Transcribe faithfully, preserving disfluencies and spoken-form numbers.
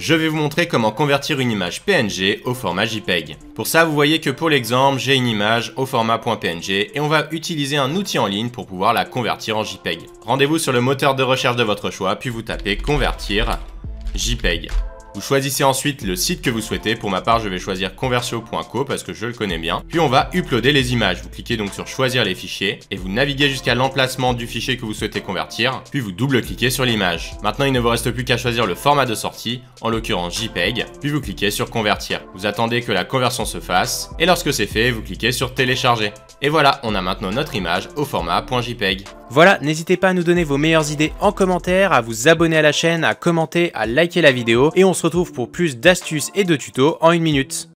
je vais vous montrer comment convertir une image P N G au format JPEG. Pour ça, vous voyez que pour l'exemple, j'ai une image au format .png et on va utiliser un outil en ligne pour pouvoir la convertir en JPEG. Rendez-vous sur le moteur de recherche de votre choix, puis vous tapez convertir JPEG. Vous choisissez ensuite le site que vous souhaitez. Pour ma part, je vais choisir conversio point co parce que je le connais bien. Puis on va uploader les images. Vous cliquez donc sur choisir les fichiers et vous naviguez jusqu'à l'emplacement du fichier que vous souhaitez convertir. Puis vous double-cliquez sur l'image. Maintenant, il ne vous reste plus qu'à choisir le format de sortie, en l'occurrence JPEG. Puis vous cliquez sur convertir. Vous attendez que la conversion se fasse et lorsque c'est fait, vous cliquez sur télécharger. Et voilà, on a maintenant notre image au format .jpeg. Voilà, n'hésitez pas à nous donner vos meilleures idées en commentaire, à vous abonner à la chaîne, à commenter, à liker la vidéo et on se retrouve pour plus d'astuces et de tutos en une minute.